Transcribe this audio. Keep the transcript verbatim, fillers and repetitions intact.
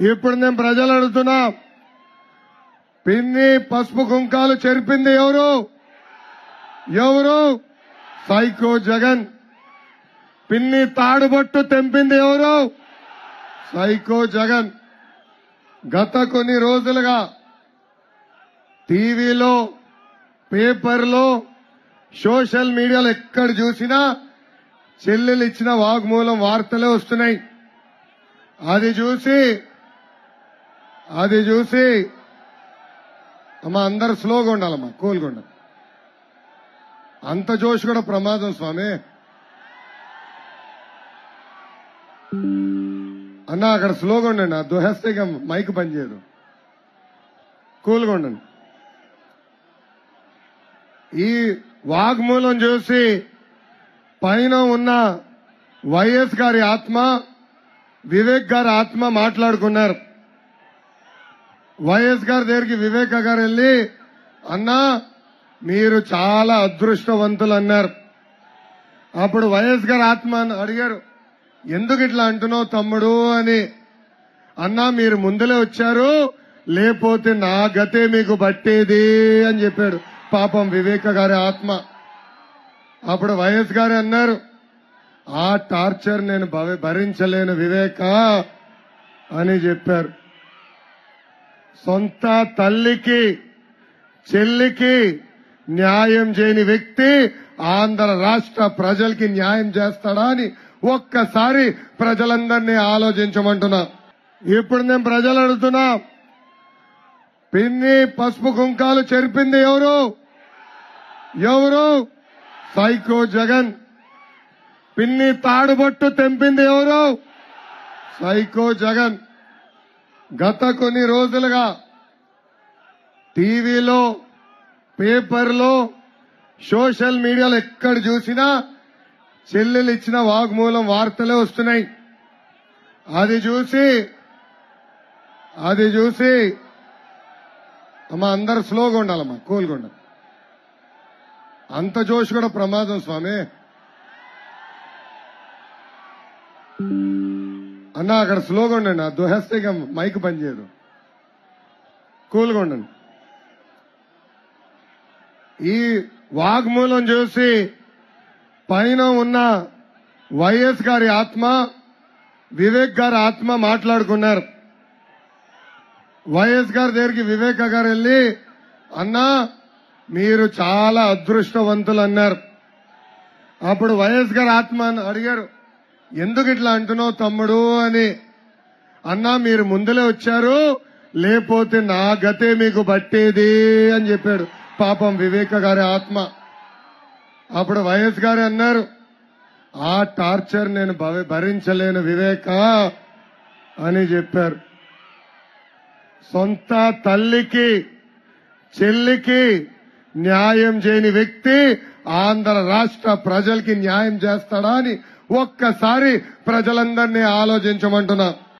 ఇప్పుడు నేను ప్రజలు అడుగుతున్నా, పిన్ని పసుపు కుంకాలు చెరిపింది ఎవరు? ఎవరు? సైకో జగన్. పిన్ని తాడుబొట్టు తెంపింది ఎవరు? సైకో జగన్. గత కొన్ని రోజులుగా టీవీలో, పేపర్లో, సోషల్ మీడియాలో ఎక్కడ చూసినా చెల్లెలు ఇచ్చిన వాగ్మూలం వార్తలే వస్తున్నాయి. అది చూసి అది చూసి అమ్మా అందరు స్లోగా ఉండాలమ్మా, కూల్గా ఉండాలి. అంత జోష్ కూడా ప్రమాదం స్వామి. అన్నా అక్కడ స్లోగా ఉండండి, ఆ దోహేస్తే ఇక మైక్ పనిచేయదు. కూల్గా ఉండండి. ఈ వాగ్మూలం చూసి పైన ఉన్న వైఎస్ గారి ఆత్మ, వివేక్ గారి ఆత్మ మాట్లాడుకున్నారు. వైఎస్ గారి దగ్గరికి వివేక్ గారు వెళ్లి, అన్నా మీరు చాలా అదృష్టవంతులు అన్నారు. అప్పుడు వైఎస్ గారి ఆత్మ అడిగారు, ఎందుకు ఇట్లా అంటున్నావు తమ్ముడు అని. అన్నా మీరు ముందులే వచ్చారు, లేకపోతే నా గతే మీకు పట్టేది అని చెప్పాడు పాపం వివేక గారి ఆత్మ. అప్పుడు వైఎస్ గారు అన్నారు, ఆ టార్చర్ నేను భరించలేను వివేక అని చెప్పారు. సొంత తల్లికి, చెల్లికి న్యాయం చేయని వ్యక్తి ఆంధ్ర రాష్ట్ర ప్రజలకి న్యాయం చేస్తాడా అని ఒక్కసారి ప్రజలందరినీ ఆలోచించమంటున్నా. ఇప్పుడు నేను ప్రజలు అడుగుతున్నా, పిన్ని పసుపు కుంకాలు చెరిపింది ఎవరు? ఎవరు? సైకో జగన్. పిన్ని తాడుబొట్టు తెంపింది ఎవరు? సైకో జగన్. గత కొన్ని రోజులుగా టీవీలో, పేపర్లో, సోషల్ మీడియాలో ఎక్కడ చూసినా చెల్లెలు ఇచ్చిన వాగ్మూలం వార్తలే వస్తున్నాయి. అది చూసి అది చూసి అమ్మా అందరు స్లోగా ఉండాలమ్మా, కూల్గా ఉండాలి. అంత జోష్ కూడా ప్రమాదం స్వామి. అన్నా అక్కడ స్లోగా ఉండండి, ఆ దోహేస్తే ఇక మైక్ పనిచేయదు. కూల్గా ఉండండి. ఈ వాగ్మూలం చూసి పైన ఉన్న వైఎస్ గారి ఆత్మ, వివేక్ గారి ఆత్మ మాట్లాడుకున్నారు. వైఎస్ గారి దగ్గరికి వివేక గారు వెళ్లి, అన్నా మీరు చాలా అదృష్టవంతులు అన్నారు. అప్పుడు వైఎస్ గారి ఆత్మ అడిగారు, ఎందుకు ఇట్లా అంటున్నావు తమ్ముడు అని. అన్నా మీరు ముందులే వచ్చారు, లేకపోతే నా గతే మీకు పట్టేది అని చెప్పాడు పాపం వివేక గారి ఆత్మ. అప్పుడు వైఎస్ గారు అన్నారు, ఆ టార్చర్ నేను భరించలేను వివేక అని చెప్పారు. సొంత తల్లికి, చెల్లికి న్యాయం చేయని వ్యక్తి ఆంధ్ర రాష్ట్ర ప్రజలకి న్యాయం చేస్తాడా అని ఒక్కసారి ప్రజలందరినీ ఆలోచించమంటున్నా.